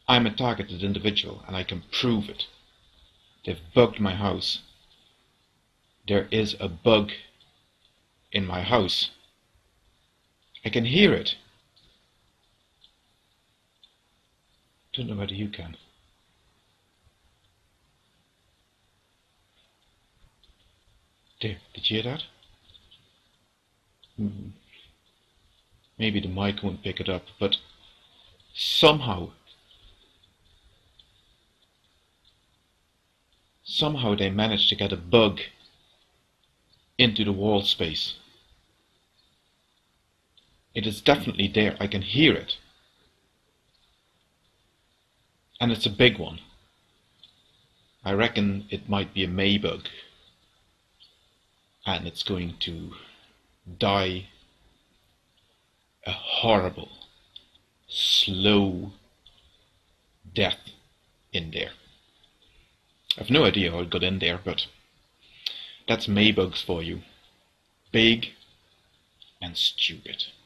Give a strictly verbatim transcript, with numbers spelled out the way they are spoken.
I'm a targeted individual and I can prove it. They've bugged my house. There is a bug in my house. I can hear it. Don't know whether you can. There, did you hear that? Hmm. Maybe the mic won't pick it up, but somehow, somehow they managed to get a bug into the wall space. It is definitely there, I can hear it. And it's a big one. I reckon it might be a May bug. And it's going to die a horrible, slow death in there. I've no idea how it got in there, but that's Maybugs for you. Big and stupid.